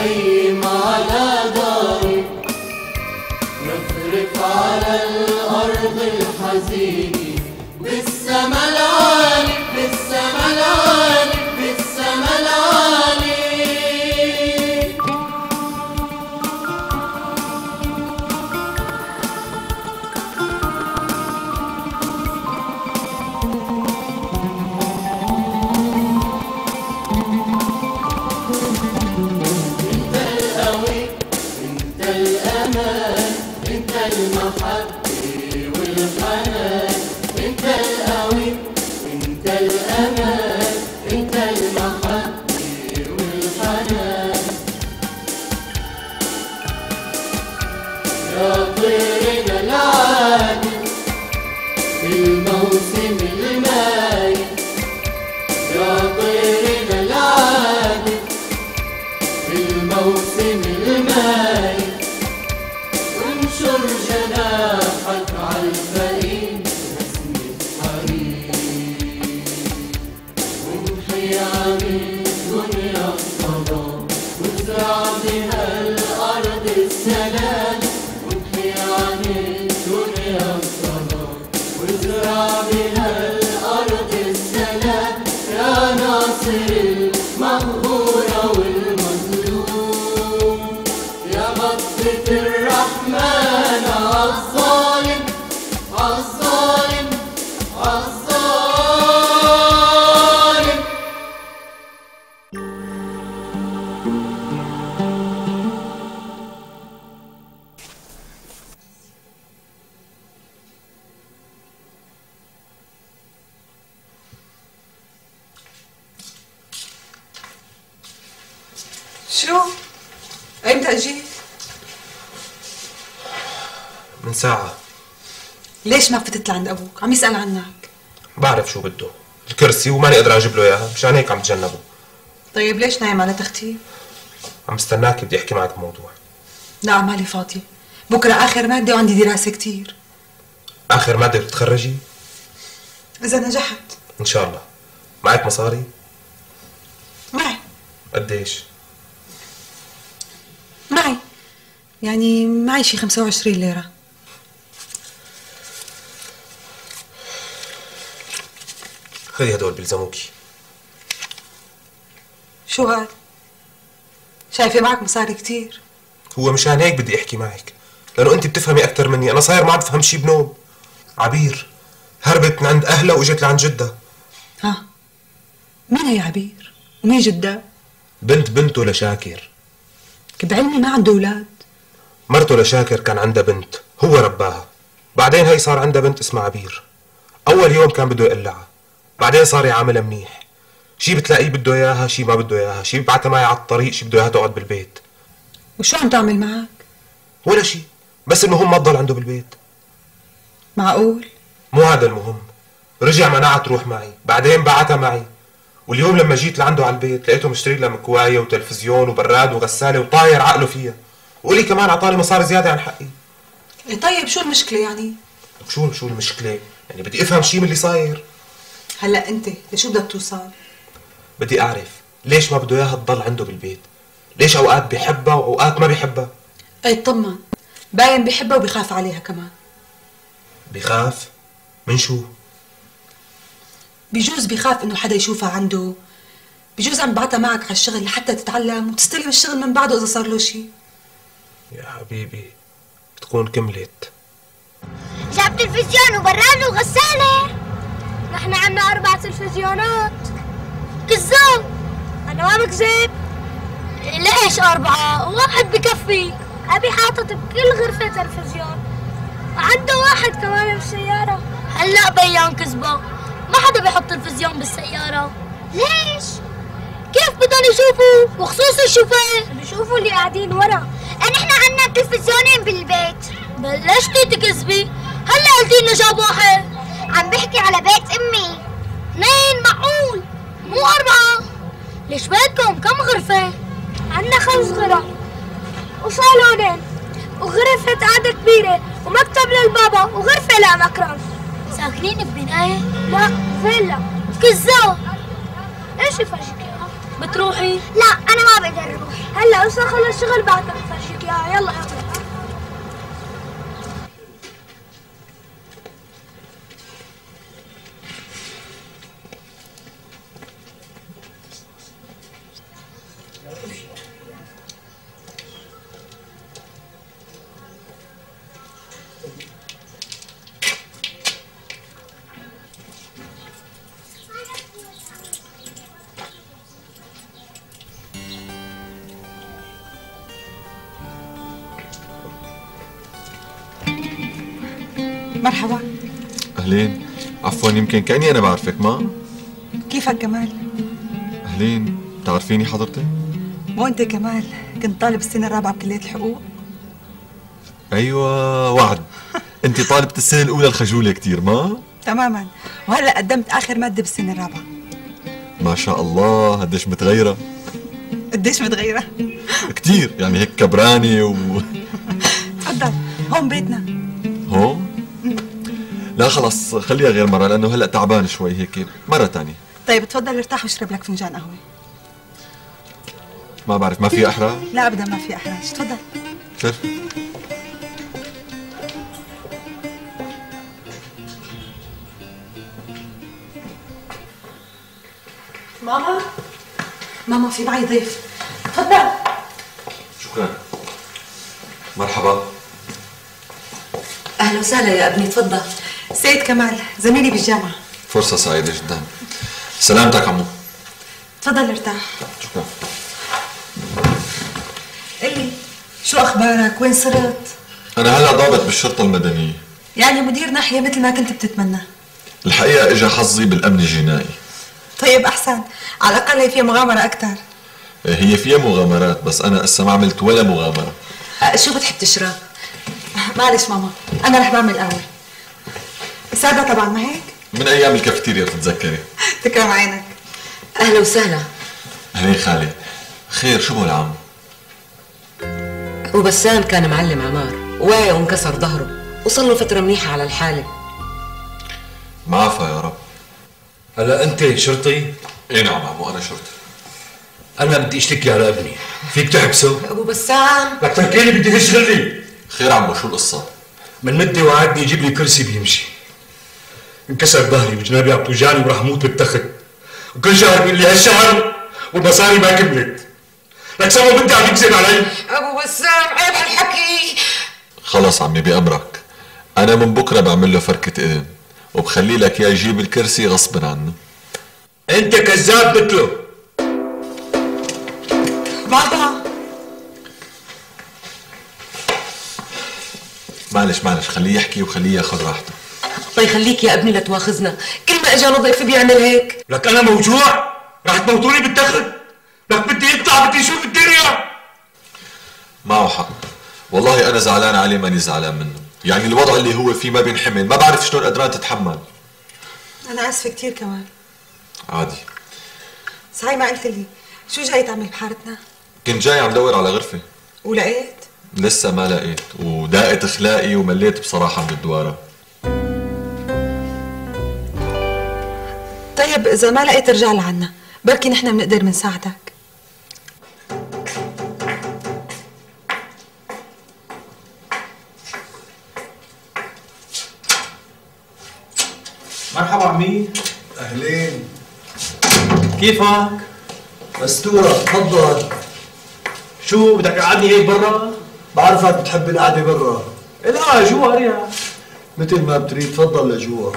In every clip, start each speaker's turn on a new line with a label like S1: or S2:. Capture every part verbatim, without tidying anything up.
S1: خيم على داري، رفرف على الأرض الحزينة، بالسما العالي بالسما العالي بالسما العالي. انت القوي انت الأمان انت المحبة والحنان، انت القوي انت الأمان انت المحبة والحنان. يا طيرنا العادي في الموسم المايل، يا طيرنا العادي في الموسم المايل، وانشر جناحك عالفقير نسمة حرير، وامحي عن الدنيا الظلام وازرع بها الأرض السلام، وامحي عن الدنيا الظلام وازرع بها الأرض السلام. يا ناصر المغفورة والمظلوم، يا غضبة الرحمن عالظالم عالظالم عالظالم.
S2: شو؟ ايمتى اجيت؟
S3: من ساعة.
S2: ليش ما فتت لعند ابوك؟ عم يسأل عنك.
S3: بعرف شو بده، الكرسي وماني قادر اجيب له اياها، مشان هيك عم تجنبه.
S2: طيب ليش نايم على تختي؟
S3: عم استناك بدي احكي معك بموضوع.
S2: لا مالي فاضية، بكرة آخر مادة وعندي دراسة كتير.
S3: آخر مادة بتتخرجي؟
S2: إذا نجحت.
S3: إن شاء الله. معك مصاري؟
S2: معي.
S3: قديش؟
S2: معي يعني معي شي خمسة وعشرين ليرة.
S3: خذي هدول بيلزموكي.
S2: شو هاد؟ شايفة معك مصاري كتير.
S3: هو مشان هيك بدي احكي معك، لأنه أنت بتفهمي أكثر مني، أنا صاير ما عم بفهم شي بنوم. عبير هربت من عند أهلها وإجت لعند جدها.
S2: ها؟ مين هي عبير؟ ومين جدها؟
S3: بنت بنته لشاكر.
S2: بعلمي ما عنده أولاد.
S3: مرته لشاكر كان عندها بنت، هو رباها. بعدين هي صار عندها بنت اسمها عبير. أول يوم كان بده يقلعها، بعدين صار يعاملها منيح. شي بتلاقيه بده إياها، شي ما بده إياها، شي ببعتها معي على الطريق، شي بده إياها تقعد بالبيت.
S2: وشو عم تعمل معك؟
S3: ولا شي، بس إنه هم ما تضل عنده بالبيت.
S2: معقول؟
S3: مو هذا المهم. رجع منعها تروح معي، بعدين بعتها معي. واليوم لما جيت لعنده على البيت لقيته مشتري لها مكواية وتلفزيون وبراد وغسالة وطاير عقله فيها، وقولي كمان عطاني مصاري زيادة عن حقي.
S2: إيه طيب شو المشكلة يعني؟
S3: شو شو المشكلة؟ يعني بدي افهم شي من اللي صاير.
S2: هلا انت لشو بدك توصل؟
S3: بدي اعرف ليش ما بده اياها تضل عنده بالبيت؟ ليش اوقات بيحبها واوقات ما بيحبها؟
S2: اي طمن، باين بيحبها وبيخاف عليها كمان.
S3: بيخاف؟ من شو؟
S2: بجوز بيخاف انه حدا يشوفها عنده، بجوز عم بعتها معك على الشغل لحتى تتعلم وتستلم الشغل من بعده اذا صار له شيء.
S3: يا حبيبي تكون كملت.
S4: جاب تلفزيون وبراد وغسالة. نحن عنا أربع تلفزيونات. كذاب. أنا ما بكذب. ليش أربعة؟ واحد بكفي. أبي حاطط بكل غرفة تلفزيون. عنده واحد كمان بالسيارة. هلا بيان كذبة. ما حدا بيحط تلفزيون بالسيارة. ليش؟ كيف بدهم يشوفوا؟ وخصوصي الشوفير بيشوفوا اللي قاعدين ورا. نحن عنا تلفزيونين بالبيت. بلشتي تكذبي؟ هلا قلتي لنا جاب واحد. عم بحكي على بيت امي. اثنين معقول مو اربعة. ليش بيتكم كم غرفة؟ عنا خمس غرف وصالونين وغرفة قعدة كبيرة ومكتب للبابا وغرفة لمكرم. ساكنين ببناية؟ لا فيلا. كذاب. ايش يفرجيك اياها؟ بتروحي؟ لا انا ما بقدر اروح. هلا اوصل خلص شغل بعدك بفرجيك اياها. يلا يلا.
S2: مرحبا.
S5: أهلين. عفوا يمكن كأني أنا بعرفك ما؟
S2: كيفك كمال؟
S5: أهلين. بتعرفيني حضرتك؟
S2: مو أنت كمال كنت طالب السنة الرابعة بكلية الحقوق؟
S5: أيوة وعد. أنت طالبة السنة الأولى الخجولة كتير ما؟
S2: تماما، وهلا قدمت آخر مادة بالسنة الرابعة.
S5: ما شاء الله قديش متغيرة.
S2: قديش متغيرة؟
S5: كتير يعني هيك كبرانة و
S2: تفضل، هون بيتنا.
S5: هون؟ لا خلص خليها غير مرة لأنه هلأ تعبان شوي هيك مرة تانية.
S2: طيب تفضل ارتاح واشرب لك فنجان قهوة.
S5: ما بعرف ما في أحرى؟
S2: لا أبدا ما في أحراج، تفضل.
S5: شرف.
S2: ماما ماما في معي ضيف، تفضل.
S5: شكرا. مرحبا.
S2: أهلا وسهلا يا ابني، تفضل. سيد كمال زميلي بالجامعة.
S5: فرصة سعيدة جدا. سلامتك عمو.
S2: تفضل ارتاح.
S5: شكرا.
S2: قلي شو أخبارك؟ وين صرت؟
S5: أنا هلا ضابط بالشرطة المدنية.
S2: يعني مدير ناحية مثل ما كنت بتتمنى.
S5: الحقيقة إجا حظي بالأمن الجنائي.
S2: طيب أحسن، على الأقل هي فيها مغامرة أكثر.
S5: هي فيها مغامرات بس أنا هسه ما عملت ولا مغامرة.
S2: أه شو بتحب تشرب؟ معلش ماما، أنا رح بعمل قهوة. سادة طبعا ما هيك؟
S5: من أيام الكافيتيريا بتتذكري.
S2: تكرم عينك.
S6: أهلا وسهلا.
S5: أهلين خالي. خير شو هو العام؟
S6: وبسام كان معلم عمار وعي وانكسر ظهره وصل له فترة منيحة على الحالة.
S5: معافى يا رب.
S7: هلا انت شرطي؟
S5: ايه نعم عمو انا شرطي.
S7: انا بدي اشتكي على ابني، فيك تحبسه؟
S6: ابو بسام
S7: لك تركيني بدي تشغلني.
S5: خير عمو شو القصة؟
S7: من مدة وعدني يجيب لي كرسي بيمشي. انكسر ظهري وجنابي عم توجعني وراح موت بالتخت. وكل شهر بيقول لي هالشهر والمصاري ما كملت. لك سما بدي عم يكذب علي.
S6: ابو بسام عيب هالحكي.
S5: خلص عمي بأمرك. انا من بكره بعمل له فركة اذن وبخلي لك اياه يجيب الكرسي غصبا عنه.
S7: انت كذاب مثله.
S2: بابا
S5: معلش معلش خليه يحكي وخليه ياخذ راحته.
S6: الله يخليك يا ابني لا تواخذنا، كل ما اجانا ضيف بيعمل هيك.
S7: لك انا موجوع، رح تموتوني بالتخت. لك بدي يطلع بدي اشوف الدنيا.
S5: معه حق. والله انا زعلان عليه ماني زعلان منه، يعني الوضع اللي هو فيه ما بينحمل، ما بعرف شلون قدران تتحمل.
S2: أنا آسفة كثير كمان.
S5: عادي.
S2: صحيح ما قلت لي شو جاي تعمل بحارتنا؟
S5: كنت جاي عم دور على غرفة.
S2: ولقيت؟
S5: لسه ما لقيت وداقت اخلاقي ومليت بصراحة من الدوارة.
S2: طيب إذا ما لقيت ارجع لعنا، بركي نحن بنقدر منساعدك.
S8: مرحبا عمي.
S9: أهلين.
S8: كيفك؟
S9: مستورة تفضل.
S8: شو بدك تقعدني هيك برا؟
S9: بعرفك بتحب القعدة برا.
S8: لا جوا اريح.
S9: مثل ما بتريد تفضل لجوا.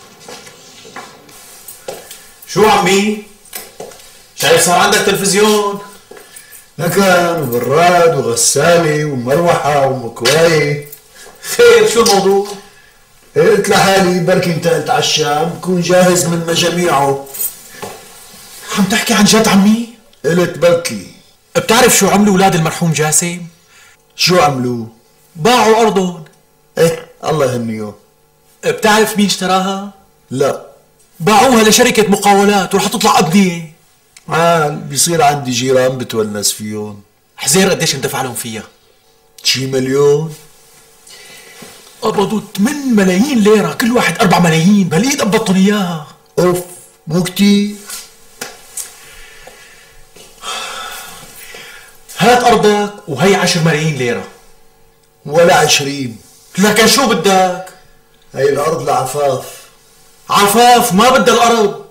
S8: شو عمي؟ شايف صار عندك تلفزيون؟
S9: لكن وبراد وغسالة ومروحة ومكواية.
S8: خير شو الموضوع؟
S9: قلت لحالي بركي انتقلت على الشام بكون جاهز من مجاميعه.
S8: عم تحكي عن جد عمي؟
S9: قلت بركي.
S8: بتعرف شو عملوا اولاد المرحوم جاسم؟
S9: شو عملوا؟
S8: باعوا ارضهم.
S9: ايه الله يهنيهم.
S8: بتعرف مين اشتراها؟
S9: لا.
S8: باعوها لشركة مقاولات ورح تطلع أبنية.
S9: عال بيصير عندي جيران بتونس فيهم.
S8: حزير قديش اندفع لهم فيها؟
S9: شي مليون.
S8: قبضوا ثمانية ملايين ليرة، كل واحد أربعة ملايين، بهالإيد قبضتهم إياها.
S9: اوف مو كتير.
S8: هات ارضك وهي عشر ملايين ليره.
S9: ولا عشرين.
S8: لكن شو بدك؟
S9: هي الارض لعفاف.
S8: عفاف ما بدها الارض.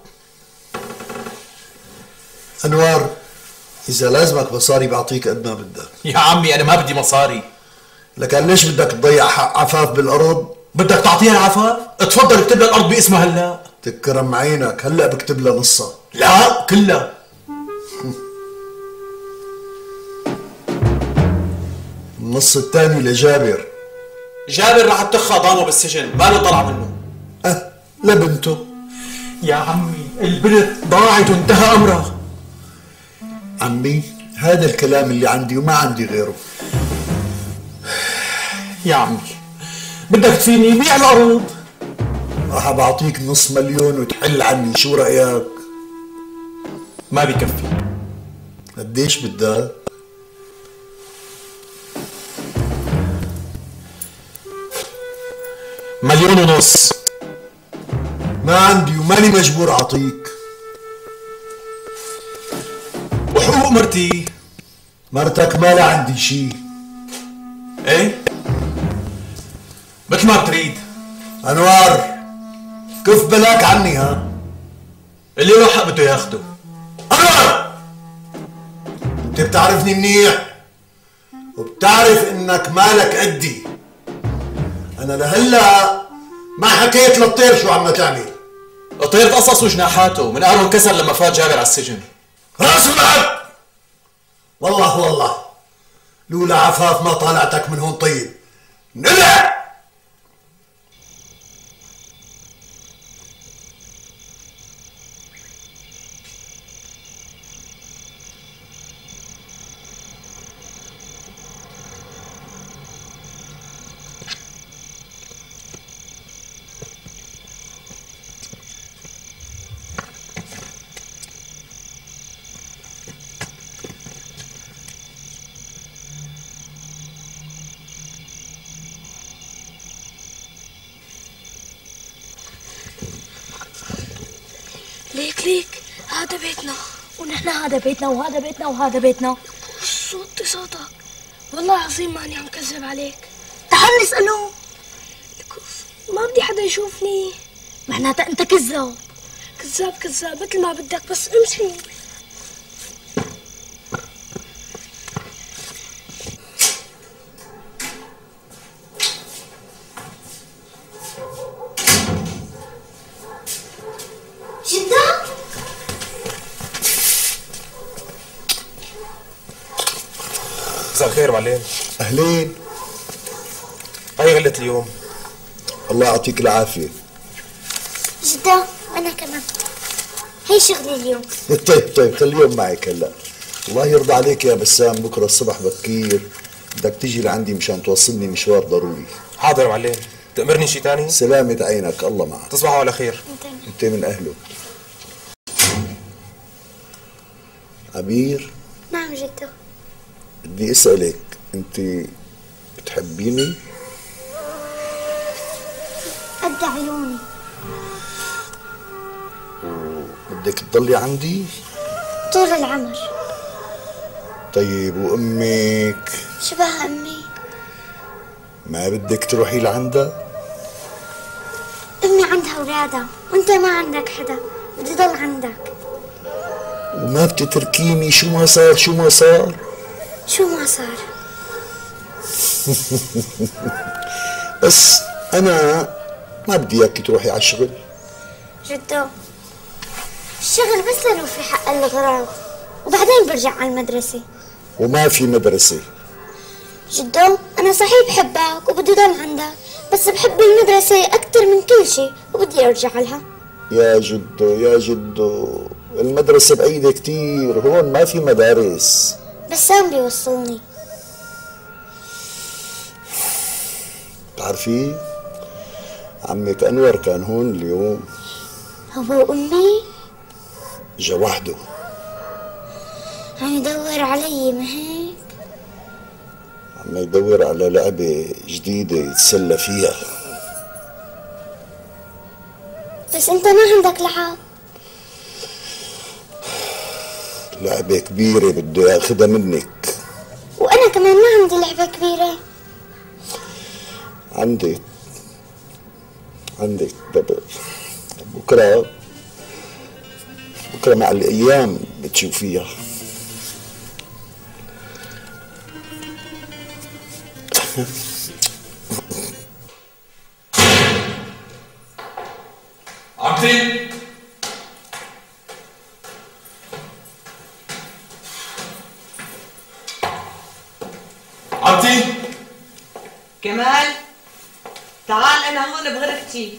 S9: انوار اذا لازمك مصاري بعطيك قد ما بدك.
S8: يا عمي انا ما بدي مصاري.
S9: لكن ليش بدك تضيع حق عفاف بالارض؟
S8: بدك تعطيها العفاف؟ اتفضل اكتب لها الارض باسمها هلا.
S9: تكرم عينك، هلا بكتب لها نصها.
S8: لا كلها.
S9: النص الثاني لجابر.
S8: جابر راح تخها ضامه بالسجن، ما له طلع منه.
S9: أه لبنته.
S8: يا عمي البنت ضاعت وانتهى امرها.
S9: عمي هذا الكلام اللي عندي وما عندي غيره.
S8: يا عمي بدك تفيني بيع الارض.
S9: راح بعطيك نص مليون وتحل عني، شو رايك؟
S8: ما بكفي.
S9: قديش بدك؟
S8: مليون ونص.
S9: ما عندي وماني مجبور اعطيك.
S8: وحقوق مرتي؟
S9: مرتك ما لا عندي شي.
S8: ايه مثل ما بتريد.
S9: انوار كف بلاك عني. ها
S8: اللي له حق بده ياخده.
S9: انوار انت بتعرفني منيح وبتعرف انك مالك قدي. انا لهلا ما حكيت للطير شو عم تعمل.
S8: الطير تقصص وجناحاته من قهره انكسر لما فات جابر على السجن.
S9: راس العب. والله والله لولا عفاف ما طالعتك من هون. طيب نلع.
S4: ليك ليك هذا بيتنا ونحن هذا بيتنا وهذا بيتنا وهذا بيتنا. صوتي صوتك والله العظيم ماني عم كذب عليك. تعال نسأله. ما بدي حدا يشوفني. معناتها انت كذاب كذاب كذاب مثل ما بدك، بس امشي.
S3: مساء الخير معلم.
S9: اهلين.
S3: هاي غلة اليوم.
S9: الله يعطيك العافية.
S4: جدا انا كمان هي شغلي اليوم.
S9: طيب طيب خليهم معك هلا. الله يرضى عليك يا بسام، بكره الصبح بكير بدك تيجي لعندي مشان توصلني مشوار ضروري.
S3: حاضر معلم. تأمرني شي تاني؟
S9: سلامة عينك، الله معك.
S3: تصبحوا على خير.
S9: انت من اهله. عبير.
S4: نعم جدا.
S9: بدي اسألك، انت بتحبيني؟
S4: قد عيوني.
S9: وبدك تضلي عندي؟
S4: طول العمر.
S9: طيب وامك؟
S4: شبه امي.
S9: ما بدك تروحي لعندها؟
S4: امي عندها اولادها وانت ما عندك حدا، بدي ضل عندك.
S9: وما بتتركيني شو ما صار شو ما صار؟
S4: شو ما صار؟
S9: بس انا ما بدي اياكي تروحي على الشغل.
S4: جدو الشغل بس لانه في حق الاغراض وبعدين برجع على المدرسة.
S9: وما في مدرسة.
S4: جدو انا صحيح بحبك وبدي ضل عندك، بس بحب المدرسة اكتر من كل شيء وبدي ارجع لها.
S9: يا جدو يا جدو المدرسة بعيدة كتير، هون ما في مدارس.
S4: بسام بيوصلني.
S9: بتعرفي عمك انور كان هون اليوم.
S4: هو وامي؟
S9: اجا وحده.
S4: عم يدور علي ما هيك؟
S9: عم يدور على لعبة جديدة يتسلى فيها.
S4: بس انت ما عندك لعب.
S9: لعبة كبيرة بده ياخدها منك.
S4: أنا كمان ما عندي لعبة كبيرة.
S9: عندك عندك بكرة بكرة مع الأيام بتشوفيها.
S5: عمتي عمتي
S6: كمال تعال انا هون بغرفتي.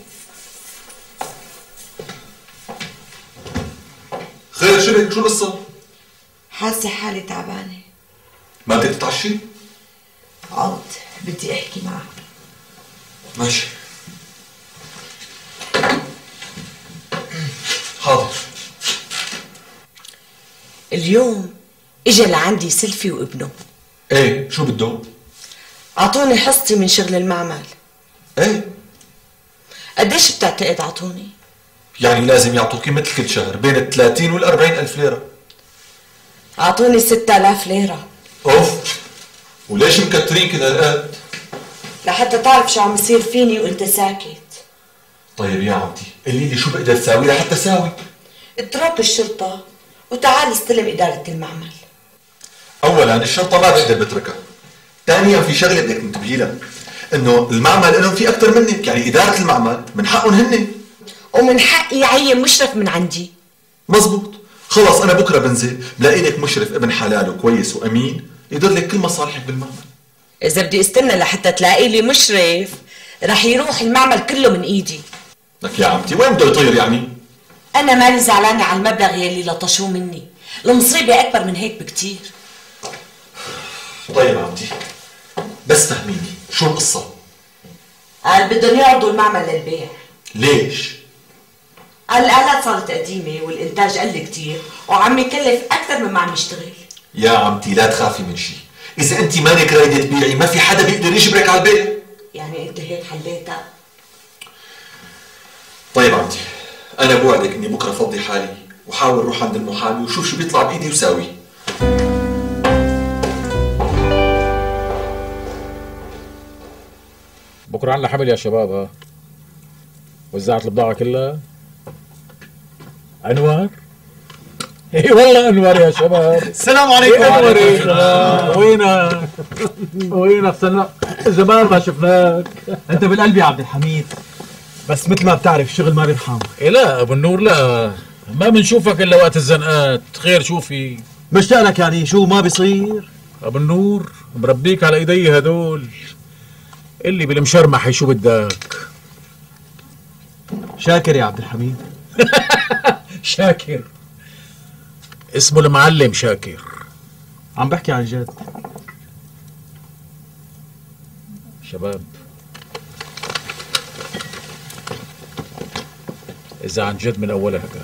S5: خير شبك شو القصة؟
S6: حاسه حالي تعبانه.
S5: ما بدك تتعشي؟
S6: عود بدي احكي معك.
S5: ماشي حاضر.
S6: اليوم اجى لعندي سلفي وابنه.
S5: ايه شو بده؟
S6: اعطوني حصتي من شغل المعمل.
S5: ايه
S6: قديش بتعتقد اعطوني؟
S5: يعني لازم يعطوكي مثل كل شهر بين ال ثلاثين وال أربعين ألف ليرة.
S6: اعطوني ستة آلاف ليرة.
S5: اوف وليش مكترين كل هالقد؟
S6: لحتى تعرف شو عم يصير فيني وانت ساكت.
S5: طيب يا عمتي قولي لي شو بقدر ساوي لحتى ساوي؟
S6: اترك الشرطة وتعال استلم إدارة المعمل.
S5: اولا الشرطة ما بقدر بتركها. ثانيا في شغلة بدك تنتبهي لها، انه المعمل لهم في اكثر منك، يعني ادارة المعمل من حقهم هن.
S6: ومن حقي يعين مشرف من عندي.
S5: مزبوط، خلص انا بكره بنزل بلاقي لك مشرف ابن حلال وكويس وامين يدير لك كل مصالحك بالمعمل.
S6: إذا بدي استنى لحتى تلاقي لي مشرف رح يروح المعمل كله من ايدي.
S5: لك يا عمتي وين بده يطير يعني؟
S6: أنا مالي زعلانة على المبلغ يلي لطشوه مني، المصيبة أكبر من هيك بكتير.
S5: طيب عمتي بس فهميني شو القصة؟
S6: قال بدهم يعرضوا المعمل للبيع.
S5: ليش؟
S6: قال الآلات صارت قديمة والإنتاج قل كتير وعم يكلف أكثر مما عم يشتغل.
S5: يا عمتي لا تخافي من شيء، إذا أنت مانك رايدة تبيعي ما في حدا بيقدر يجبرك على البيع.
S6: يعني أنت هيك حليتها؟
S5: طيب عمتي أنا بوعدك إني بكرة فضي حالي وحاول روح عند المحامي وشوف شو بيطلع بإيدي وساوي.
S8: بكره عنا حمل يا شباب. ها وزعت البضاعة كلها. أنوار؟ اي والله أنوار يا شباب.
S10: السلام عليكم.
S8: أنوار وينك؟ وينك؟ سنة زمان ما شفناك.
S10: انت بالقلب يا عبد الحميد، بس مثل ما بتعرف الشغل ما بيرحم.
S8: إيه لا أبو النور لا، ما بنشوفك إلا وقت الزنقات. خير شو في؟
S10: مشتاق لك يعني شو ما بيصير؟
S8: أبو النور مربيك على إيدي هدول اللي بالمشرمح. شو بدك؟
S10: شاكر يا عبد الحميد.
S8: شاكر اسمه المعلم شاكر.
S10: عم بحكي عن جد.
S8: شباب إذا عن جد من أولها كان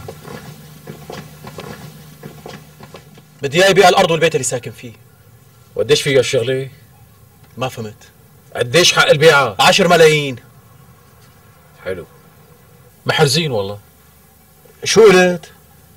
S10: بدي اياه يبيع الارض والبيت اللي ساكن فيه.
S8: وقديش فيها الشغلة؟
S10: ما فهمت.
S8: قديش حق البيعة؟
S10: عشر ملايين.
S8: حلو محرزين والله.
S10: شو قلت؟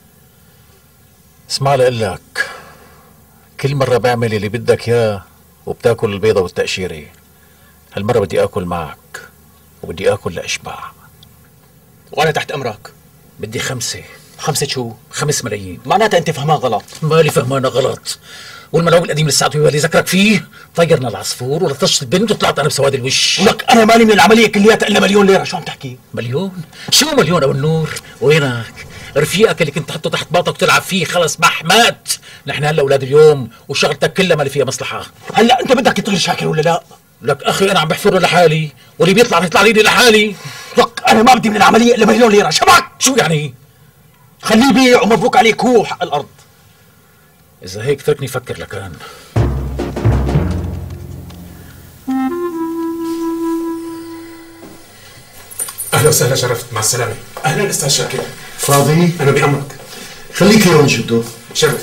S8: اسمع لقلك، كل مرة بعمل اللي بدك اياه وبتاكل البيضة والتقشيرة. هالمرة بدي اكل معك وبدي اكل لاشبع.
S10: وانا تحت امرك.
S8: بدي خمسة.
S10: خمسة شو؟
S8: خمس ملايين.
S10: معناتها انت فهمان غلط.
S8: مالي فهمانة غلط، والملعوب القديم لساته اللي ذكرك فيه طيرنا العصفور ولطشت البنت وطلعت انا بسواد الوش.
S10: ولك انا مالي من العملية كلياتها الا مليون ليرة. شو عم تحكي؟
S8: مليون؟ شو مليون ابو النور؟ وينك؟ رفيقك اللي كنت تحطه تحت باطك وتلعب فيه خلص ما مات. نحن هلا اولاد اليوم وشغلتك كلها ما لي فيها مصلحة.
S10: هلا انت بدك تطير شاكر ولا لا؟
S8: لك اخي انا عم بحفر لحالي واللي بيطلع بيطلع لي لحالي.
S10: لك انا ما بدي من العملية الا مليون ليرة. شبك
S8: شو يعني؟
S10: خليه يبيع ومبروك عليك، هو حق الارض.
S8: اذا هيك تركني فكر لكان.
S3: اهلا وسهلا شرفت، مع السلامه. اهلا استاذ شاكر.
S9: فاضي؟
S3: انا بامرك.
S9: خليكي هون جدو.
S3: شرف.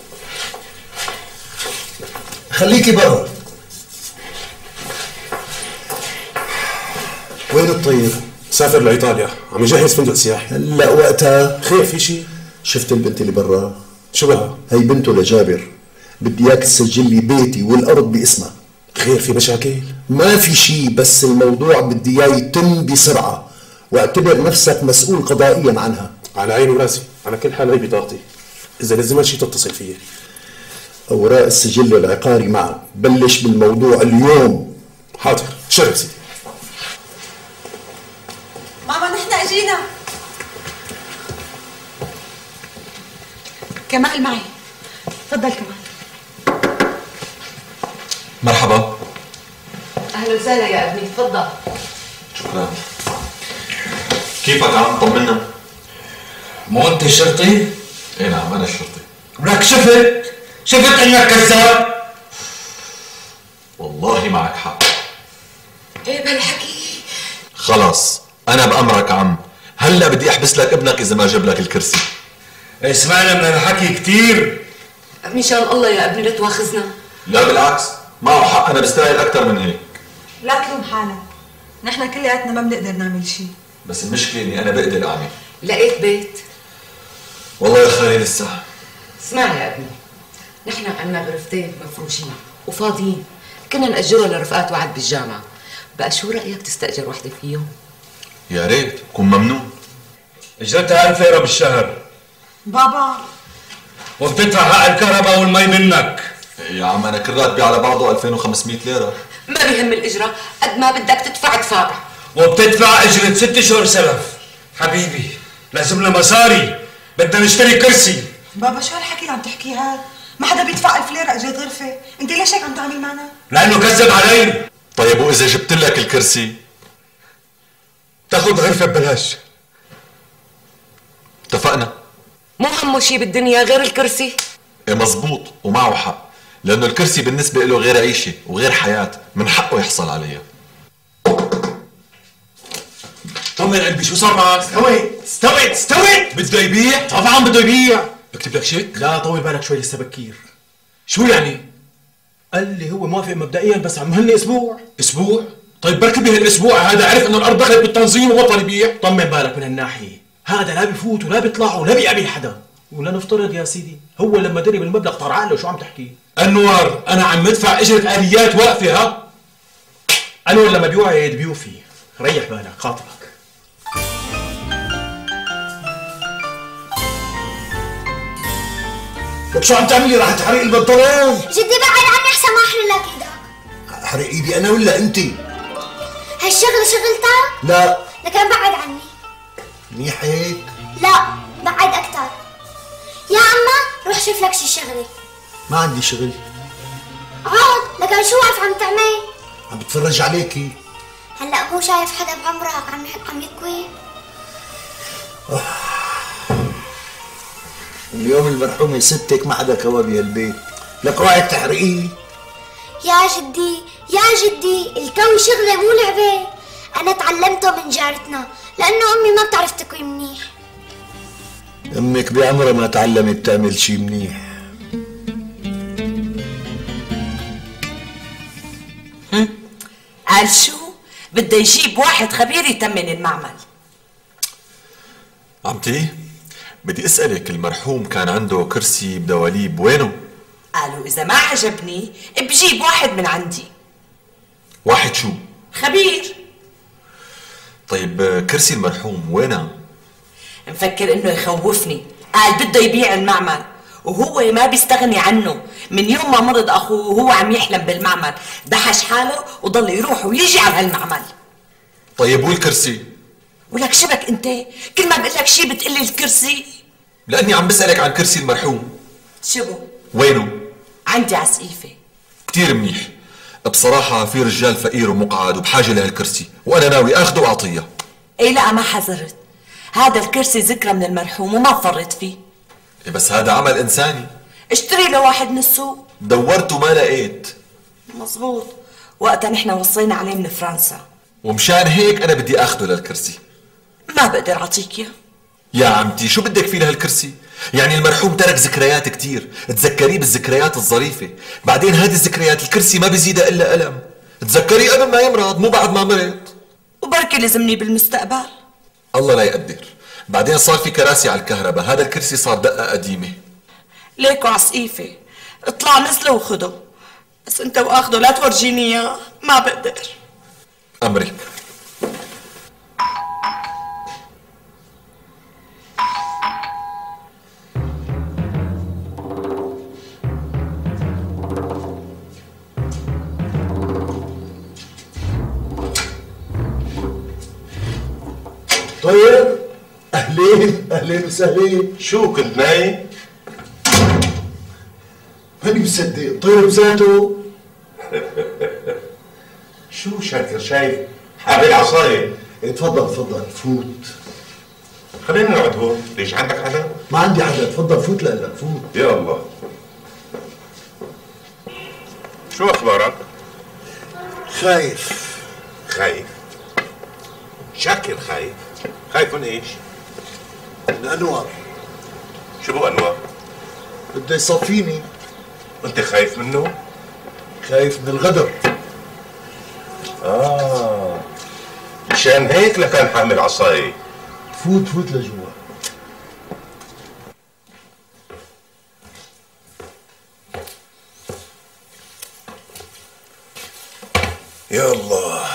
S9: خليكي برا. وين الطير؟
S3: سافر لايطاليا، عم يجهز فندق سياحي.
S9: هلا وقتها.
S3: خير في شيء؟
S9: شفت البنت اللي برا؟
S3: شو بها؟
S9: هي بنته لجابر، بدي اياك تسجل لي بيتي والارض باسمك.
S11: خير في مشاكل؟
S9: ما في شيء، بس الموضوع بدي اياه يتم بسرعه، واعتبر نفسك مسؤول قضائيا عنها.
S11: على عيني وراسي، على كل حال هي بطاقتي، اذا لزمت شيء تتصل فيي.
S9: اوراق السجل العقاري معك، بلش بالموضوع اليوم.
S11: حاضر، شرف سيدي.
S2: ماما نحن اجينا. كمال معي، تفضل كمال.
S5: مرحبا.
S6: اهلا وسهلا يا ابني، تفضل.
S5: شكرا. كيفك عم؟ طمنا.
S12: مو انت الشرطي؟
S5: ايه نعم انا الشرطي.
S12: ولك شفت شفت انك كذاب.
S5: والله معك حق.
S6: ايه بهالحكي؟
S5: خلاص انا بامرك عم، هلا بدي احبس لك ابنك اذا ما جاب لك الكرسي.
S12: اسمعنا من الحكي كثير.
S6: مشان الله يا ابني لا تواخذنا.
S5: لا بالعكس، معه حق، انا بستاهل اكثر من هيك.
S2: لا تلوم حالك، نحن كلياتنا ما بنقدر نعمل شيء.
S5: بس المشكله اني انا بقدر اعمل.
S6: لقيت بيت؟
S5: والله يا خالي لسه.
S6: اسمع يا ابني، نحن عنا غرفتين مفروشين وفاضيين، كنا نأجرها لرفقات وعد بالجامعة، بقى شو رأيك تستأجر وحدة فيهم؟
S5: يا ريت، كون ممنون.
S12: اجرتها ألف ليرة بالشهر.
S2: بابا
S12: وبتدفع حق الكهرباء والمي منك.
S5: يا عم انا كل راتبي على بعضه ألفين وخمسمية ليرة.
S6: ما بيهم الإجرة، قد ما بدك تدفع دفع.
S12: وبتدفع أجرة ست شهور سلف. حبيبي لازم لنا مصاري، بدنا نشتري كرسي.
S2: بابا شو هالحكي اللي عم تحكيه هاد؟ ما حدا بيدفع ألف ليرة أجرة غرفة، أنت ليش هيك عم تعمل معنا؟
S12: لأنه كذب علي.
S5: طيب وإذا جبت لك الكرسي؟
S12: تاخذ غرفة ببلاش.
S5: اتفقنا.
S6: مو همه شي بالدنيا غير الكرسي.
S5: ايه مزبوط ومعه حق، لأنه الكرسي بالنسبة له غير عيشة وغير حياة، من حقه يحصل عليها.
S11: طمن قلبي، شو صار معك؟ استويت استويت استويت.
S12: بده يبيع؟
S11: طبعا بده يبيع.
S12: بكتب لك شيك؟
S11: لا طول بالك شوي لسه بكير. شو يعني؟ قال لي هو موافق مبدئيا بس عم هلني اسبوع.
S12: اسبوع؟ طيب بركي بهالاسبوع هذا عرف انه الارض دخلت بالتنظيم وبطل يبيع.
S11: طمن بالك من هالناحية، هذا لا بفوت ولا بيطلع ولا بيقابل حدا. ولا نفترض يا سيدي هو لما دري بالمبلغ طار عقله، شو عم تحكي؟
S12: انور انا عم ادفع اجرة اليات واقفة. ها
S11: انور لما بيوعد بيوفي، ريح بالك خاطرك.
S9: لك شو عم تعملي؟ راح تحرق البنطلون.
S4: جدي بعد عني احسن ما احرق لك ايدك.
S9: احرق ايدي انا ولا انت؟
S4: هالشغلة شغلتها؟
S9: لا.
S4: لكن بعد عني.
S9: منيح هيك؟
S4: لا بعد اكثر. يا عما روح شوف لك شي شغلة.
S9: ما عندي شغل.
S4: عاد لكن شو واقف عم تعمل؟
S9: عم بتفرج عليكي.
S4: هلا مو شايف حدا بعمرك عم عم يكوي؟
S9: اليوم المرحومة ستك ما حدا كوى بهالبيت، لك رايح تحرقيه؟
S4: يا جدي يا جدي الكوي شغلة مو لعبة، أنا تعلمته من جارتنا لأنه أمي ما بتعرف تكوي منيح.
S9: أمك بعمرها ما تعلمت تعمل شي منيح.
S6: قال شو؟ بده يجيب واحد خبير يتمن المعمل.
S5: عمتي بدي اسألك، المرحوم كان عنده كرسي بدواليب وينه؟
S6: قالوا إذا ما عجبني بجيب واحد من عندي.
S5: واحد شو؟
S6: خبير.
S5: طيب كرسي المرحوم وينه؟
S6: مفكر إنه يخوفني، قال بده يبيع المعمل وهو ما بيستغني عنه، من يوم ما مرض أخوه وهو عم يحلم بالمعمل دحش حاله وضل يروح ويجي على هالمعمل.
S5: طيب والكرسي؟
S6: ولك شبك انت؟ كل ما بقول لك شيء بتقلي الكرسي.
S5: لاني عم بسألك عن كرسي المرحوم.
S6: شبو؟
S5: وينه؟
S6: عندي عسقيفة.
S5: كتير منيح. بصراحة في رجال فقير ومقعد وبحاجة لهالكرسي، وانا ناوي اخده واعطيه.
S6: ايه لا ما حذرت، هذا الكرسي ذكرى من المرحوم وما فرط فيه.
S5: إيه بس هذا عمل انساني.
S6: اشتري له واحد من السوق.
S5: دورت وما لقيت.
S6: مزبوط، وقتها نحن وصينا عليه من فرنسا،
S5: ومشان هيك انا بدي اخده للكرسي.
S6: ما بقدر اعطيك اياه.
S5: يا عمتي شو بدك فيه لهالكرسي؟ يعني المرحوم ترك ذكريات كتير، تذكريه بالذكريات الظريفة، بعدين هذه الذكريات الكرسي ما بيزيدها الا ألم، تذكريه قبل ما يمرض مو بعد ما مرض.
S6: وبركي لزمني بالمستقبل.
S5: الله لا يقدر، بعدين صار في كراسي على الكهرباء، هذا الكرسي صار دقة قديمة.
S6: ليكو عسقيفة، اطلع نزله وخده، بس انت واخده لا تورجيني اياه، ما بقدر.
S5: امرك.
S9: طيب اهلين اهلين وسهلين.
S13: شو كنت نايم؟
S9: ماني مصدق طير بذاته.
S13: شو شاكر شايف؟ حامل عصاية.
S9: تفضل تفضل فوت.
S13: خلينا نقعد هون، ليش عندك حدا؟
S9: ما عندي حدا، تفضل فوت لقلك فوت.
S13: يا الله. شو اخبارك؟
S9: خايف.
S13: خايف؟ شاكر خايف؟ خايف من ايش؟
S9: من انور.
S13: شو هو انور؟
S9: بده يصفيني.
S13: انت خايف منه؟
S9: خايف من الغدر.
S13: اه مشان هيك لكان حامل عصاية.
S9: فوت فوت لجوا.
S13: يا الله.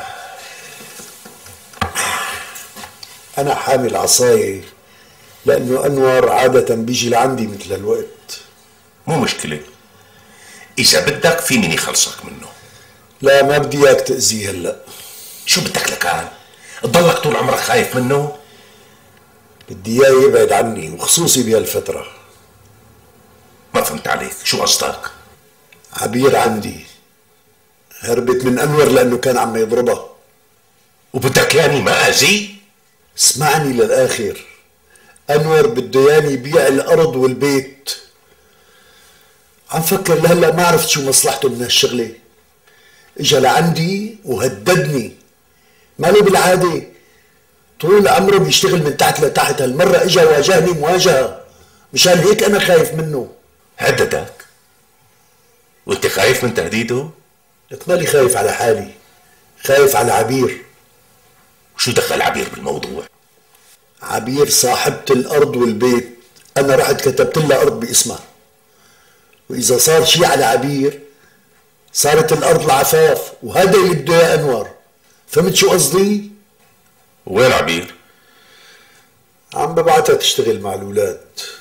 S9: أنا حامل عصاية لأنه أنور عادة بيجي لعندي مثل الوقت.
S13: مو مشكلة، إذا بدك فيني نخلصك منه.
S9: لا ما بدي إياك تأذيه هلا.
S13: شو بدك لكان؟ تضلك طول عمرك خايف منه؟
S9: بدي إياه يبعد عني وخصوصي بهالفترة.
S13: ما فهمت عليك، شو قصدك؟
S9: عبير عندي هربت من أنور لأنه كان عم يضربها.
S13: وبدك ياني ما أذي؟
S9: اسمعني للآخر. أنور بده ياني يبيع الأرض والبيت. عم فكر لهلا ما عرفت شو مصلحته من هالشغلة. اجا لعندي وهددني. ماله بالعادة طول عمره بيشتغل من تحت لتحت، هالمرة اجا واجهني مواجهة، مشان هيك أنا خايف منه.
S13: هددك؟ وانت خايف من تهديده؟
S9: لك مالي خايف على حالي، خايف على عبير.
S13: وشو دخل عبير بالموضوع؟
S9: عبير صاحبة الأرض والبيت، أنا رحت كتبت لها أرض باسمها، وإذا صار شي على عبير صارت الأرض العفاف، وهذا اللي بده إياه أنور. فهمت شو قصدي؟
S13: وين عبير؟
S9: عم ببعتها تشتغل مع الأولاد.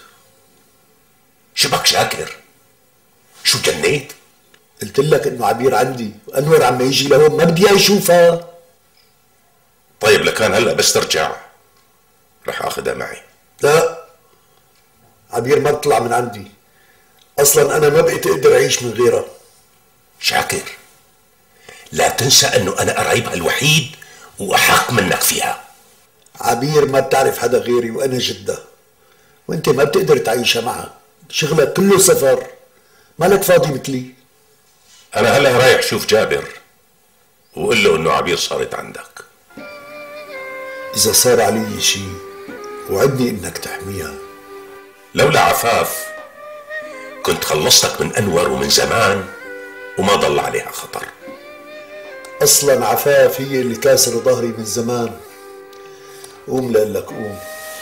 S13: شبك شاكر؟ شو جنيت؟
S9: قلت لك إنه عبير عندي، وأنور عم يجي لهون ما بدي إياه يشوفها.
S13: طيب لكان هلا بس ترجع رح اخذها معي.
S9: لا عبير ما بتطلع من عندي، اصلا انا ما بقيت اقدر اعيش من غيرها.
S13: شاكر لا تنسى انه انا قرايبها الوحيد واحق منك فيها.
S9: عبير ما بتعرف حدا غيري وانا جدها، وانت ما بتقدر تعيشها معها، شغلك كله سفر، مالك فاضي مثلي.
S13: انا هلا رايح شوف جابر وقول له انه عبير صارت عندك.
S9: إذا صار علي شيء وعدني إنك تحميها.
S13: لولا عفاف كنت خلصتك من أنور ومن زمان وما ضل عليها خطر.
S9: أصلا عفاف هي اللي كاسر ظهري من زمان. قوم لقلك قوم.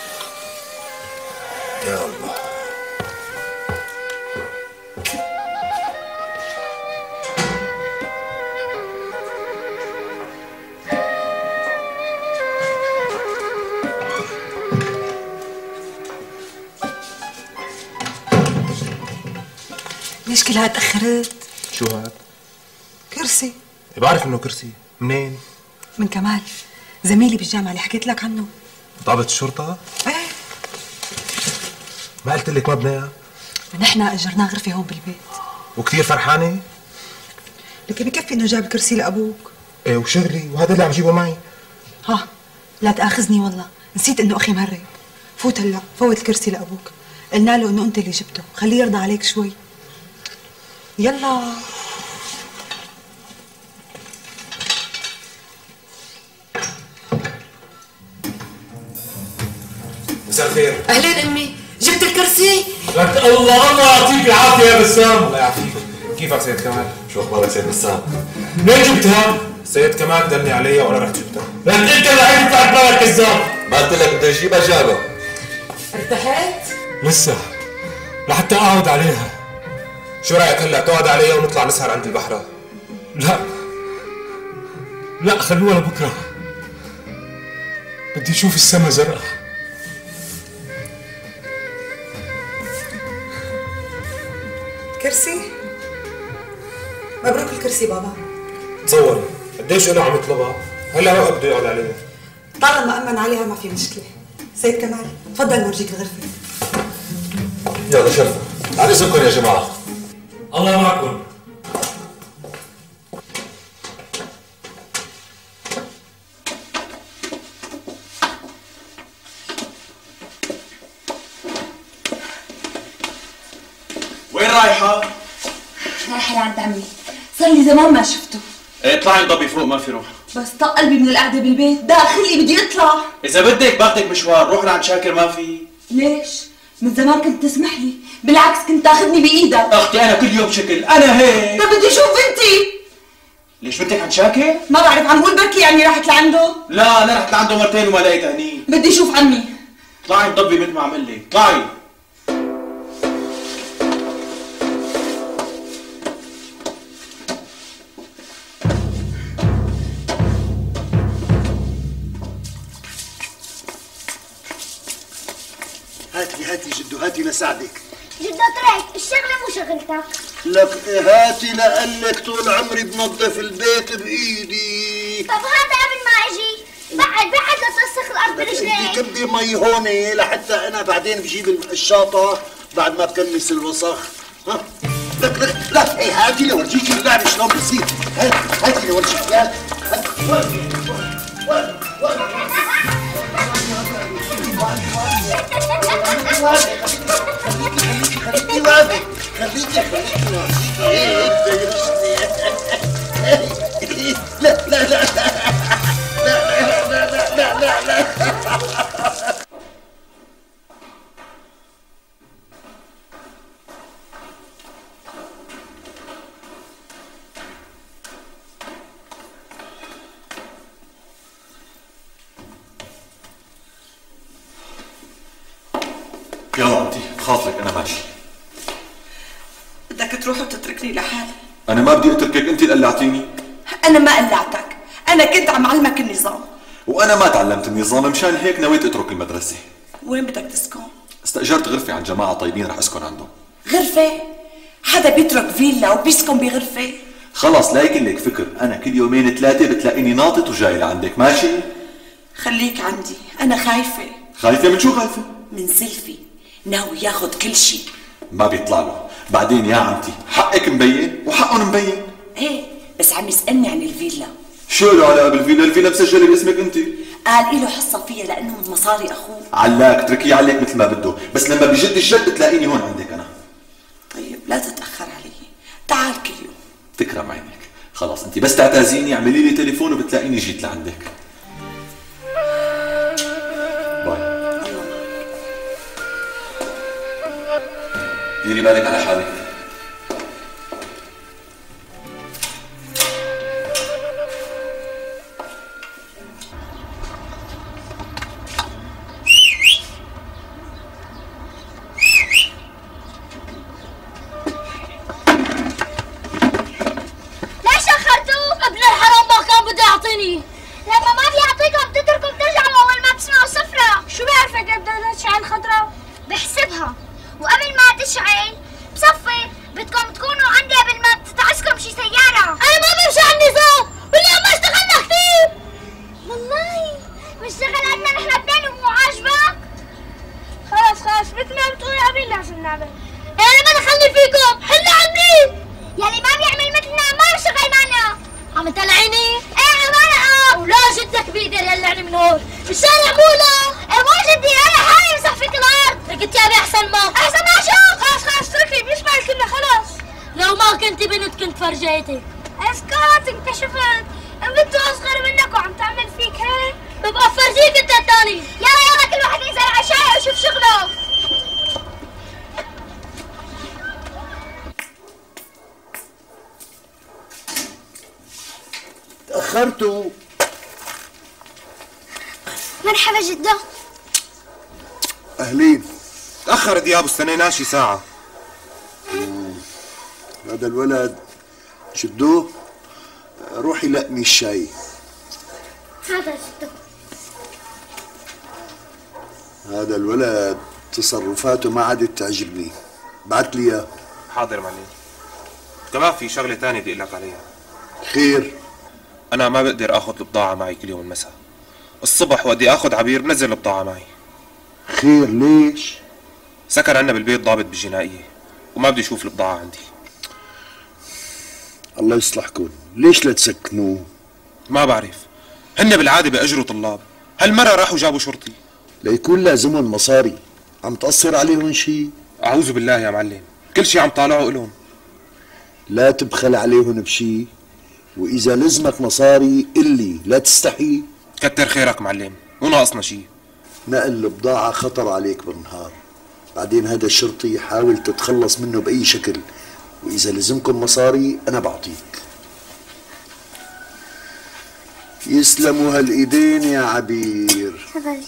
S13: يا الله.
S2: ليش كل هاد تأخرت؟
S3: شو هاد؟
S2: كرسي.
S3: بعرف انه كرسي، منين؟
S2: من كمال، زميلي بالجامعة اللي حكيت لك عنه.
S3: ضابط الشرطة؟
S2: ايه.
S3: ما قلت لك ما بدنا اياه؟
S2: ونحن اجرناه غرفة هون بالبيت.
S3: وكثير فرحانة؟
S2: لك بكفي انه جاب الكرسي لابوك.
S3: ايه وشغلي وهذا اللي عم جيبه معي.
S2: ها لا تاخذني والله، نسيت انه اخي مهرب. فوت هلا، فوت الكرسي لابوك. قلنا له انه انت اللي جبته، خليه يرضى عليك شوي. يلا.
S3: مساء الخير.
S6: اهلين امي، جبت الكرسي؟
S12: لك الله الله يعطيك العافيه يا بسام.
S3: الله يعافيك. كيفك سيد كمال؟
S5: شو اخبارك سيد بسام؟
S12: منين جبتها؟
S3: سيد كمال دلني عليها وانا رحت جبتها.
S12: لك انت اللي هيك طلعت بالك كذاب.
S5: ما قلت لك بده يجيبها جابها.
S6: ارتحت؟
S12: لسه لحتى اقعد عليها.
S3: شو رايك هلا تقعد عليها ونطلع نسهر عند البحرة؟
S7: لا لا خلوها لبكره، بدي اشوف السما زرقاء.
S2: كرسي؟ مبروك الكرسي بابا.
S3: تصوري قديش له عم يطلبها، هلا وقت بده يقعد عليها.
S2: طالما أمن عليها ما في مشكلة. سيد كمال تفضل نورجيك الغرفة.
S5: يلا شرفوا، على اذنكم يا جماعه.
S12: الله معكم.
S11: وين رايحة؟
S14: رايحة لعند عمي، صار لي زمان ما شفته.
S11: ايه اطلعي انضبي فوق ما في روح.
S14: بس طق قلبي من القعدة بالبيت، داخلي بدي اطلع.
S11: إذا بدك باخدك مشوار، روح لعند شاكر ما في.
S14: ليش؟ من زمان كنت تسمح لي، بالعكس كنت تاخذني بإيدك.
S11: أختي أنا كل يوم شكل، أنا هيك.
S14: طب بدي أشوف بنتي.
S11: ليش بنتك عند شاكر؟
S14: ما بعرف، عم بقول بركي يعني راحت لعنده؟
S11: لا أنا رحت لعنده مرتين وما لقيت هني.
S14: بدي أشوف عمي.
S11: اطلعي انضبي مثل ما عمل لي، اطلعي.
S9: هاتي هاتي جدو، هاتي لساعدك.
S4: جدو ترك الشغلة مو شغلتك.
S9: لك هاتي لقلك طول عمري بنظف البيت بايدي.
S4: طب هذا قبل ما اجي بعد بعد لتوسخ الارض برجليك.
S9: بدي كبي مي هون لحتى انا بعدين بجيب الشاطة بعد ما بكنس الوسخ. ها لك لك لا ايه هاتي لورجيك اللعبة شلون بصير. هاتي هاتي لورجيك اياها. خليكي واقفة، خليكي خليكي واقفة. لا لا لا لا لا لا لا لا لا.
S5: يلا عمتي بخاطرك انا ماشي.
S14: بدك تروح وتتركني لحالي؟
S5: انا ما بدي اتركك، انت اللي قلعتيني.
S14: أنا ما قلعتك، أنا كنت عم علمك النظام.
S5: وانا ما تعلمت النظام، مشان هيك نويت اترك المدرسة.
S14: وين بدك تسكن؟
S5: استأجرت غرفة عند جماعة طيبين رح اسكن عندهم.
S14: غرفة؟ حدا بيترك فيلا وبيسكن بغرفة؟
S5: خلص لا يكن لك فكر، انا كل يومين ثلاثة بتلاقيني ناطط وجاي لعندك، ماشي؟
S14: خليك عندي، أنا خايفة.
S5: خايفة من شو خايفة؟
S14: من سلفي، ناوي ياخد كل شيء.
S5: ما بيطلع له، بعدين يا عمتي حقك مبين وحقهم مبين.
S14: ايه بس عم يسألني عن الفيلا.
S5: شو له علاقة بالفيلا؟ الفيلا مسجلة باسمك انت.
S14: قال له حصة فيها لأنه من مصاري أخوه.
S5: علاك اتركيه عليك مثل ما بده، بس لما بجد الجد بتلاقيني هون عندك أنا.
S14: طيب لا تتأخر علي، تعال كل يوم.
S5: تكرم عينك، خلاص انت بس تعتازيني اعملي لي تليفون وبتلاقيني جيت لعندك. باي. ديري بالك على حالك.
S4: لما ما بيعطيكم بتتركوا بترجعوا اول ما بتسمعوا صفرة. شو بيعرفك بدها تشعل خضرة؟ بحسبها، وقبل ما تشعل بصفي بدكم تكونوا عندي قبل ما تتعسكم شي سيارة. أنا ما بمشي على النظام، واليوم ما اشتغلنا كثير. والله بنشتغل عنا نحن اثنين ومو عاجبك؟ خلص خلص مثل ما بتقولي قبل لازم نعمل. أنا ما دخلني فيكم، حلوا عني. يلي ما بيعمل مثلنا ما بيشتغل معنا. عم تلعيني؟ ايه عمالة. ولا جدك بيقدر يلعني من هون، الشارع مولى. ايه مو جدي، انا حالي مسح فيك الارض. ركضتي ابي احسن ما احسن ما اشوف. خلص خلص اتركني، بيشبه كنا خلص. لو ما كنتي بنت كنت فرجيتك. اسكت انكشفت، بنت اصغر منك وعم تعمل فيك هيك. ببقى افرجيك انت الثاني. يلا يلا كل واحد ينزل على الشارع ويشوف شغله.
S9: تأخرتوا.
S4: مرحبا جدو.
S3: أهلين. تأخر دياب، استنيناه شي ساعة.
S9: هذا الولد شدوه، روحي لقمي الشاي.
S4: هذا شدوه.
S9: هذا الولد تصرفاته ما عادت تعجبني، بعت لي اياه.
S3: حاضر معلم. كمان في شغله ثانيه بدي اقول لك عليها.
S9: خير؟
S3: انا ما بقدر اخذ البضاعه معي كل يوم المساء. الصبح ودي اخذ عبير بنزل البضاعه معي.
S9: خير ليش؟
S3: سكر عنا بالبيت ضابط بالجنائيه وما بدي اشوف البضاعه عندي.
S9: الله يصلحكم، ليش لا تسكنوه؟
S3: ما بعرف، هن بالعاده باجروا طلاب، هالمره راحوا جابوا شرطي.
S9: ليكون لازمهم مصاري، عم تقصر عليهم شيء؟
S3: اعوذ بالله يا معلم، كل شيء عم طالعوا إلهم.
S9: لا تبخل عليهم بشيء، واذا لزمك مصاري قلي، لا تستحي.
S3: كتر خيرك معلم، مو ناقصنا شيء.
S9: نقل البضاعة خطر عليك بالنهار، بعدين هذا الشرطي حاول تتخلص منه بأي شكل، وإذا لزمكم مصاري أنا بعطيك. يسلموا هالإيدين يا عبير.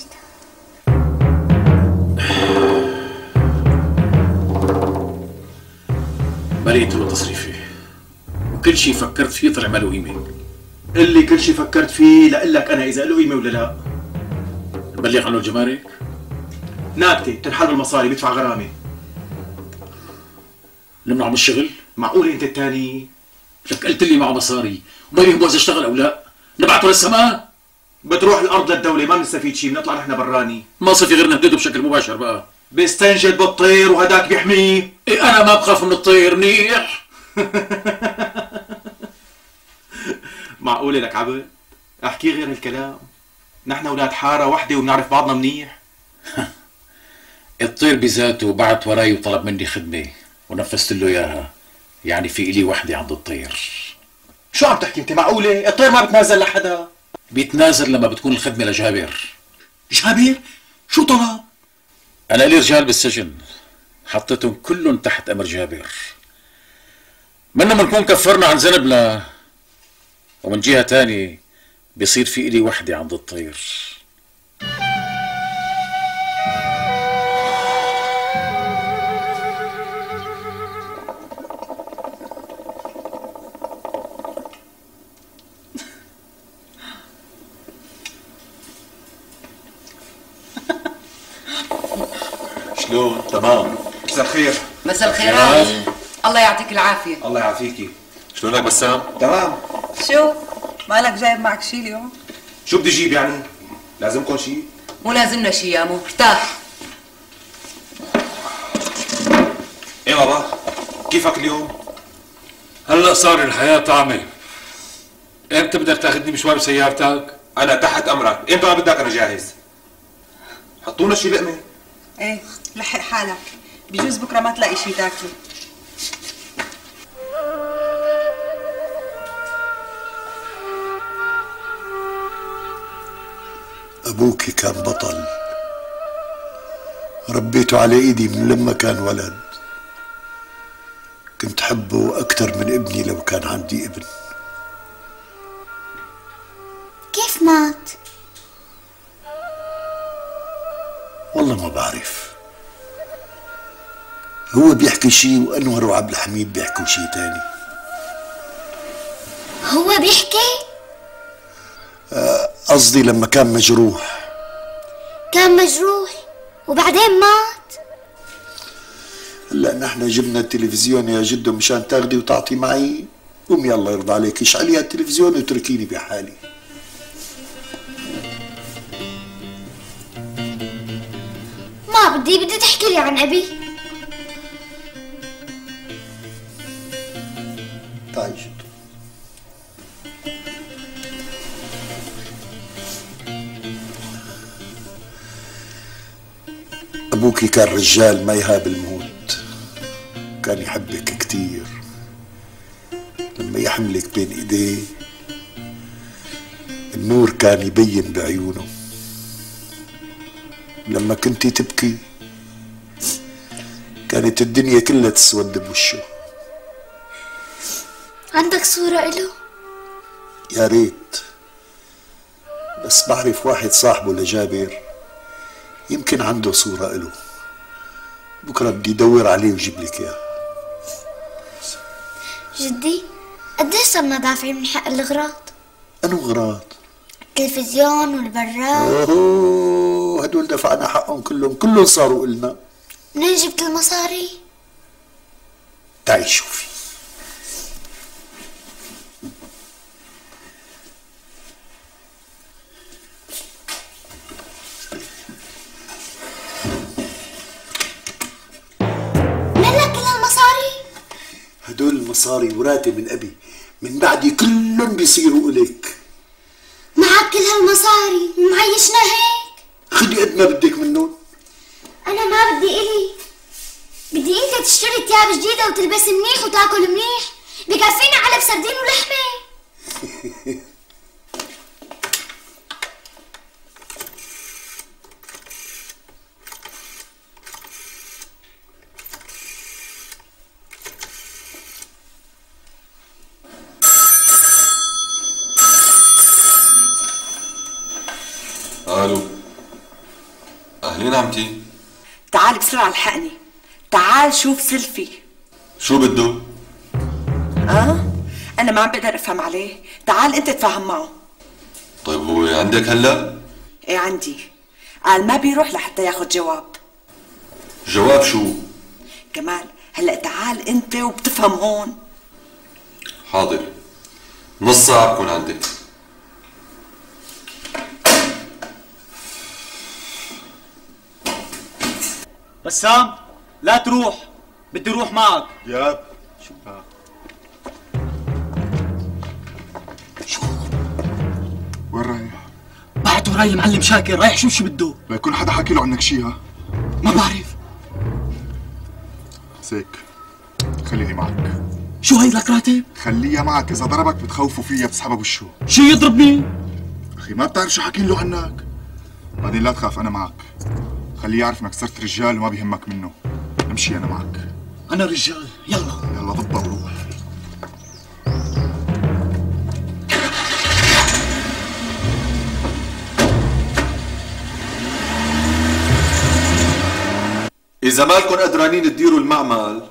S8: مريت له تصريفي وكل شيء فكرت فيه طلع ما له قيمه.
S11: اللي كل شيء فكرت فيه لأقول لك انا اذا له قيمه ولا لا.
S8: نبلغ عنه الجمارك؟
S11: ناكته تنحل المصاري بيدفع غرامه.
S8: نمنعه من الشغل؟
S11: معقول انت الثاني؟
S8: لك قلت لي معه مصاري وما يهمه اذا اشتغل او لا، نبعته للسماء؟
S11: بتروح الارض للدوله ما بنستفيد شيء، بنطلع نحن براني.
S8: ما صفي غير نهدده بشكل مباشر بقى.
S11: بيستنجد بالطير وهداك بيحميه.
S8: إيه انا ما بخاف من الطير منيح.
S11: معقوله لك عبد؟ احكي غير الكلام، نحن اولاد حاره وحده وبنعرف بعضنا منيح.
S8: الطير بذاته بعت وراي وطلب مني خدمه ونفذت له اياها، يعني في الي وحده عند الطير.
S11: شو عم تحكي انت؟ معقوله؟ الطير ما بتنازل لحدا؟
S8: بيتنازل لما بتكون الخدمه لجابر.
S11: جابر؟ شو طلب؟
S8: انا لي رجال بالسجن حطيتهم كلهم تحت امر جابر، منا بنكون كفرنا عن ذنبنا، ومن جهه تانية بيصير في الي وحده عند الطير.
S5: شلون؟ تمام.
S3: مساء الخير.
S15: مساء الخيرات. الله يعطيك العافية.
S3: الله يعافيكي.
S5: شلونك بسام؟
S3: تمام.
S2: شو؟ مالك جايب معك شي اليوم؟
S3: شو بدي اجيب يعني؟ لازمكم شيء؟
S15: مو لازمنا شي يا مو، ارتاح.
S3: ايه بابا، كيفك اليوم؟
S12: هلا صار الحياة طعمة. امتى بدك تاخذني مشوار بسيارتك؟
S3: انا تحت امرك، امتى ما بدك انا جاهز. حطونا شي لقمة.
S2: ايه لحق حالك، بجوز بكره ما تلاقي شي تاكله.
S9: أبوكي كان بطل، ربيته على إيدي من لما كان ولد. كنت حبه أكثر من ابني لو كان عندي ابن.
S4: كيف مات؟
S9: والله ما بعرف، هو بيحكي شيء وأنور وعبد الحميد بيحكوا شيء تاني.
S4: هو بيحكي؟
S9: قصدي لما كان مجروح.
S4: كان مجروح وبعدين مات؟
S9: هلا نحن جبنا التلفزيون يا جدو مشان تاخدي وتعطي معي. قومي الله يرضى عليك اشعلي التلفزيون واتركيني بحالي.
S4: ما بدي، بدي تحكي لي عن أبي.
S9: تعي جدو. أبوكي كان رجال ما يهاب الموت، كان يحبك كتير. لما يحملك بين إيديه النور كان يبين بعيونه. لما كنتي تبكي كانت الدنيا كلها تسود بوشه.
S4: عندك صورة إله؟
S9: يا ريت، بس بعرف واحد صاحبه لجابر يمكن عنده صورة إله، بكرة بدي أدور عليه وجيب لك إياه.
S4: جدي قديش صرنا دافعين من حق الغراض؟
S9: أنو غراض؟
S4: التلفزيون والبراد.
S9: اوه هدول دفعنا حقهم كلهم، كلهم صاروا إلنا.
S4: منين جبت المصاري؟
S9: تعي شوفي. هدول المصاري وراتي من أبي، من بعدي كلهم بيصيروا إليك.
S4: معك كل هالمصاري ومعيشنا هيك؟
S9: خدي قد ما بدك منهم.
S4: أنا ما بدي إلي، بدي أنت تشتري ثياب جديدة وتلبس منيح وتاكل منيح، بكفينا علب سردين ولحمة.
S5: الو، اهلين عمتي.
S6: تعال بسرعة الحقني، تعال شوف سيلفي.
S5: شو بده؟
S6: اه انا ما عم بقدر افهم عليه، تعال انت تفهم معه.
S5: طيب هو عندك هلا؟
S6: ايه عندي، قال ما بيروح لحتى ياخد جواب.
S5: جواب شو؟
S6: كمال هلا تعال انت وبتفهم هون.
S5: حاضر، نص ساعة بكون عندك.
S10: بسام لا تروح، بدي اروح معك.
S7: دياب
S10: شو
S7: شو وين رايح؟
S10: بعد وراي معلم شاكر، رايح شوف شو بده.
S7: لا يكون حدا حكي له عنك شي. ها
S10: ما بعرف.
S7: زيك خليني معك.
S10: شو هي لك راتب؟
S7: خليها معك، اذا ضربك بتخوفوا فيها بتسحبها بوشه.
S10: شو يضربني؟
S7: اخي ما بتعرف شو حاكين له عنك. بعدين لا تخاف، انا معك. خليه يعرف انك صرت رجال وما بيهمك منه. امشي انا معك.
S10: انا رجال، يلا
S7: يلا ضبط وروح.
S5: اذا مالكم قدرانين تديروا المعمل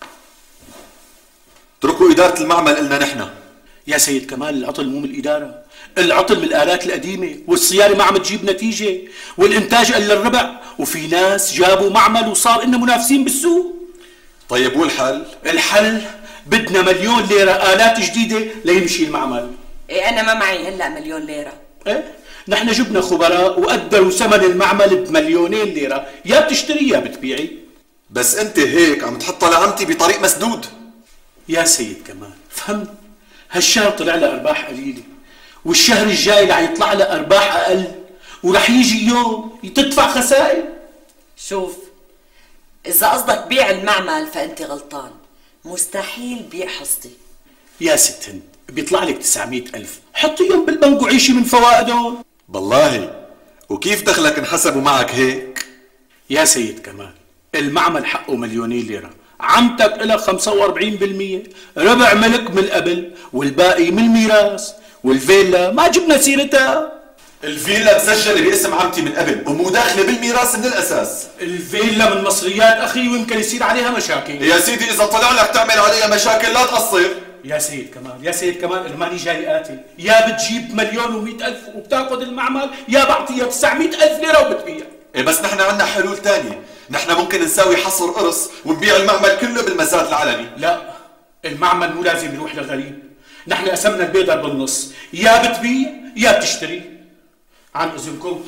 S5: اتركوا اداره المعمل النا نحن.
S11: يا سيد كمال العطل مو من الاداره، العطل من الالات القديمه، والصيانه ما عم تجيب نتيجه، والانتاج قل الربع، وفي ناس جابوا معمل وصار إننا منافسين بالسوق.
S5: طيب والحل؟
S11: الحل بدنا مليون ليره الات جديده ليمشي المعمل.
S6: ايه انا ما معي هلا مليون ليره.
S11: ايه نحن جبنا خبراء وقدروا ثمن المعمل بمليونين ليره، يا بتشتري يا بتبيعي.
S5: بس انت هيك عم تحطها لعمتي بطريق مسدود.
S11: يا سيد كمال فهمت، هالشهر طلع لها ارباح قليله، والشهر الجاي رح يطلع لها ارباح اقل، ورح يجي يوم تدفع خسائر.
S6: شوف اذا قصدك بيع المعمل فانت غلطان، مستحيل بيع حصتي.
S11: يا ست هند بيطلع لك تسعمية ألف، حطيهم بالبنك وعيشي من فوائدهم.
S5: بالله وكيف دخلك انحسبوا معك هيك؟
S11: يا سيد كمال المعمل حقه مليونين ليرة، عمتك إلها خمسة وأربعين بالمية، ربع ملك من قبل والباقي من الميراث، والفيلا ما جبنا سيرتها.
S5: الفيلا مسجلة باسم عمتي من قبل ومو داخلة بالميراث من الأساس.
S11: الفيلا من مصريات أخي ويمكن يصير عليها مشاكل.
S5: يا سيدي إذا طلع لك تعمل عليها مشاكل لا تقصر.
S11: يا سيد كمال يا سيد كمال الماني جاي قاتل، يا بتجيب مليون ومئة ألف وبتاخذ المعمل، يا بعطيها تسعمية ألف ليرة وبتبيع.
S5: إيه بس نحن عندنا حلول تانية، نحن ممكن نساوي حصر قرص ونبيع المعمل كله بالمزاد العلني.
S11: لا المعمل مو لازم يروح لغريب، نحن قسمنا البيضة بالنص، يا بتبيع يا بتشتري. عن إذنكم.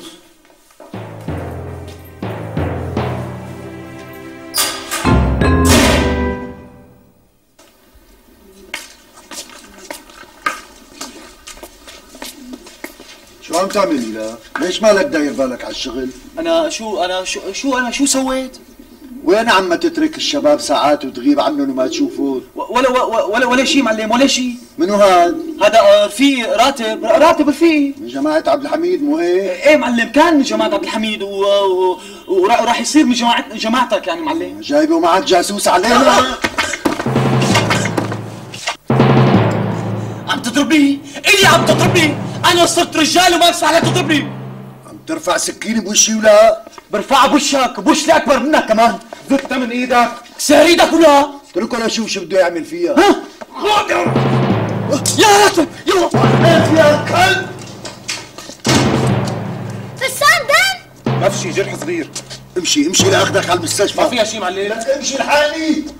S9: شو عم تعمل لا؟ ليش مالك داير بالك على الشغل؟
S10: انا شو انا شو شو انا شو سويت؟
S9: وين عم تترك الشباب ساعات وتغيب عنهم وما تشوفهم؟
S10: ولا ولا ولا شيء معلم ولا شيء.
S9: منو هاد؟
S10: هذا رفيق راتب راتب رفيق
S9: من جماعة عبد الحميد مو هيك؟
S10: ايه معلم كان من جماعة عبد الحميد و... و... وراح يصير من جماعة جماعتك يعني معلم.
S9: جايبه معك جاسوس علينا؟
S10: عم تضربني؟ إلي عم تضربني؟ أنا صرت رجال وما بسمح لك تضربني.
S9: عم ترفع سكينة بوشي ولا؟
S10: برفعها بوشك، بوش اللي أكبر منك كمان. زدتها من إيدك، كسر إيدك ولا؟
S9: اتركه لاشوف شو بده يعمل فيها.
S10: ها؟
S9: يا راتب يلا يا كلب.
S4: فسان دم.
S16: ما في شي، جرح صغير.
S9: امشي امشي لاخذك على المستشفى.
S16: ما فيها شي معلم.
S9: لك امشي الحقني.